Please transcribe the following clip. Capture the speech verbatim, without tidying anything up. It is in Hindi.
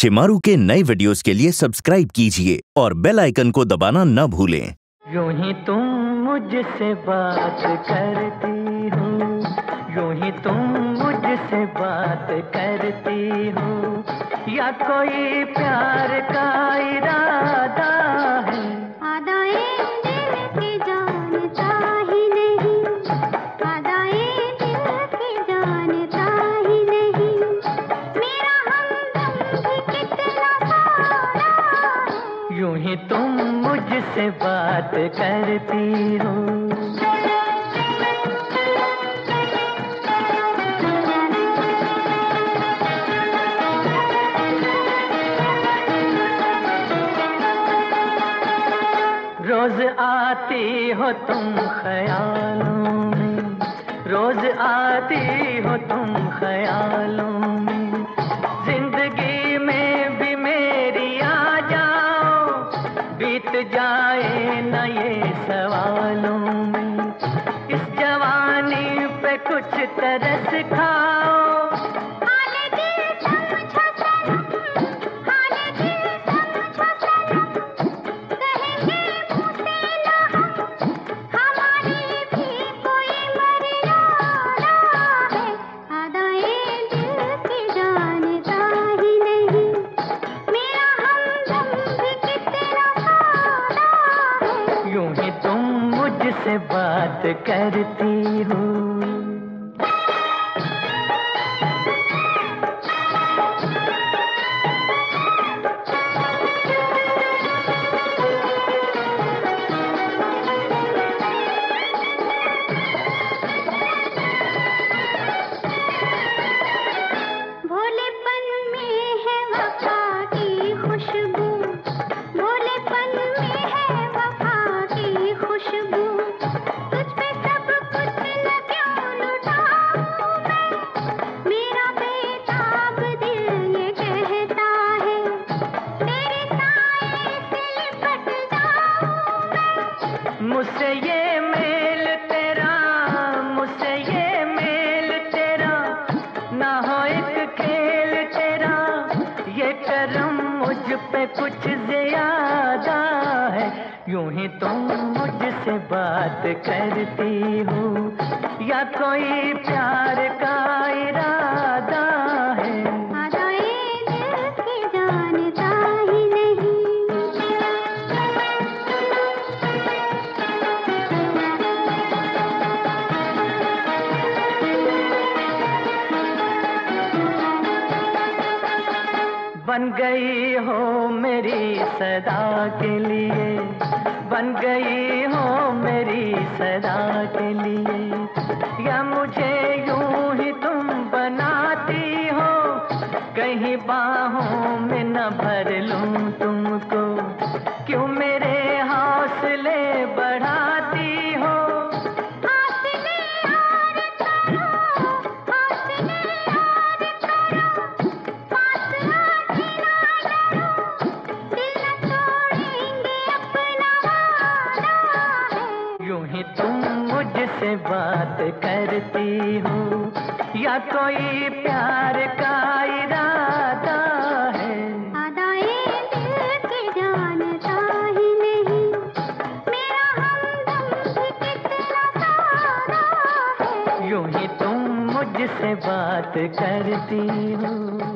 शिमारू के नए वीडियोस के लिए सब्सक्राइब कीजिए और बेल आइकन को दबाना न भूलें। यूं ही तुम मुझसे बात करती हो, यूं ही तुम मुझसे बात करती हो, या कोई प्यार का इरादा है? आदाए दिल की जानता ही नहीं, आदाए दिल की जानता ही नहीं, मेरा हमदम भी कितना सारा है। यूं ही तुम मुझसे बात करती हो। रोज आती हो तुम ख्यालों में, रोज आती हो तुम ख्यालों में, जिंदगी में भी मेरी आ जाओ, बीत जाए न ये सवालों में, इस जवानी पे कुछ तरस खाओ। हाले दिल समझो सनम, हाले दिल समझो सनम, कहेंगे मुँह से ना हम, हमारी भी कोई मर्यादा है। अदाए दिल की जानता ही नहीं, मेरा हमदम भी कितना सादा है। यूं ही तुम मुझसे बात करती हो। भोलेपन में है वफा की खुशबू, भोलेपन में है वफा की खुशबू, तुझ पे सब कुछ न क्यों लुटाऊं मैं, मेरा बेताब दिल ये कहता है, तेरे साए से लिपट जाऊं मैं। मुझसे ये मेल तेरा, मुझसे ये मेल तेरा, ना हो एक खेल तेरा, ये करम मुझ पे कुछ ज्यादा है। यूं ही तुम मुझसे बात करती हो, या कोई प्यार का इरादा है? आदाए दिल की जानता ही नहीं। बन गई हो मेरी सदा के लिए, बन गई हो मेरी सदा के लिए, या मुझे यूं ही तुम बनाती हो, कहीं बाहों में न भर लूं तुमको, क्यों मेरे हौसले बढ़ाती हो? हौसले और करो, हौसले और करो, पास आके ना डरो, दिल न तोड़ेंगे अपना वादा है। यूं ही तुम मुझसे बात करती हो, या कोई प्यार का इरादा है? आदाए दिल की जानता ही नहीं, मेरा हमदम भी कितना सादा है। यूं ही तुम मुझसे बात करती हो।